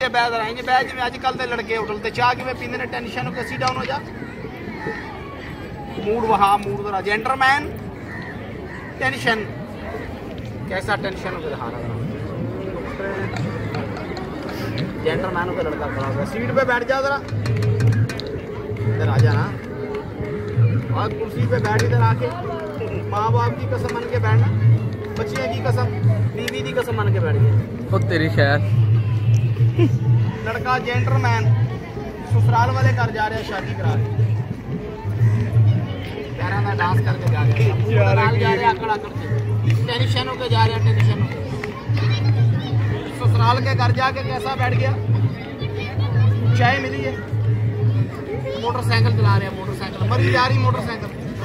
बैद रहेंगे बैद जिवें अजकल के लड़के होटल ते चाह किवें पींदे ने टेंशन हो कैसी डाउन हो जा मूड वहा मूड जरा जेंटलमैन टेंशन कैसा टेंशन हो दिखा रहा जेंटलमैन हो के लड़का खड़ा हुआ सीट पे बैठ जा जरा इधर आ जा ना और कुर्सी पे बैठ इधर आके माँ बाप की कसम मान के बैठना बच्चियों की कसम बीवी की कसम मान के बैठ गए वो तेरी खैर लड़का जेंटलमैन ससुराल वाले घर जा रहे हैं शादी करा रहे पैरों में डांस करके जा रहे हैं जा रहे आकड़ आकड़ के टेंशन होके जा रहे हैं टेंशन होके ससुराल के घर जाके कैसा बैठ गया चाय मिली है मोटरसाइकिल चला रहे हैं मोटरसाइकिल मरी जा रही मोटरसाइकिल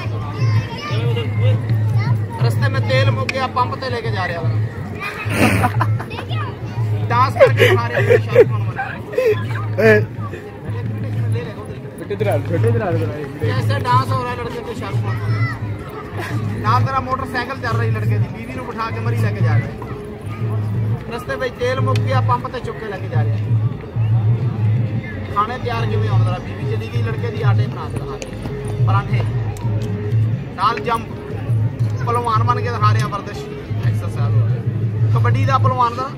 रास्ते में तेल मुक गया पंप पे लेके जा रहे हैं डांस करके खा रहे हैं कैसे डांस हो रहा है लड़के के शाहरुख खान नाम तेरा मोटरसाइकिल चल रही लड़के की बीवी को बिठा के मरी लेके जा रहे हैं रास्ते में तेल मुक गया पंप पे चुक के लेके जा रहे हैं खाने तैयार किवें होने जरा बीवी चली गई लड़के की आटे बना के दिखा पराठे नाल जंप पहलवान बन के दिखा रहे हैं वर्जिश एक्सरसाइज कबड्डी का पहलवान का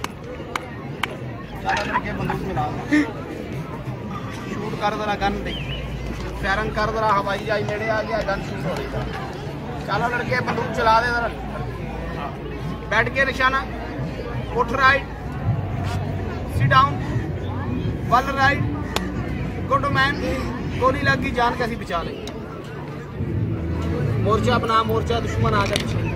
शूट कर जरा गन दे फायरिंग कर जरा हवाई जहाज नेड़े आ गया गन शूट हो रही चलो लड़के बंदूक चला दे जरा बैठ के निशाना उठ right sit down one right good man गोली लग गई जान कैसी बचा ले मोर्चा बना मोर्चा दुश्मन आ जाए पीछे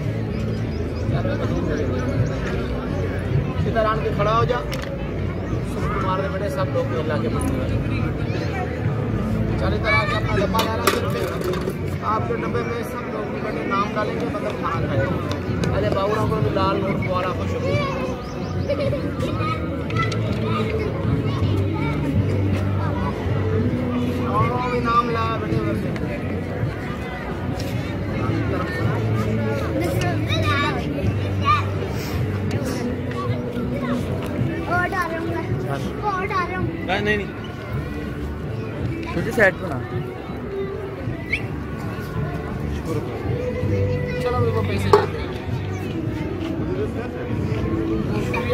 इधर आन के खड़ा हो जा मारने बेटे सब लोग अल्लाह के बंदे चल इधर आके अपना डब्बा ला रहा आपके डब्बे में सब लोग बेटे नाम डालेंगे मतलब खाना खाएंगे अरे बाबूराम को भी लाल नोट वाला खुश हो नाम लाया बेटे वैसे नहीं तुझे सेट बना चलो मेरे को पैसे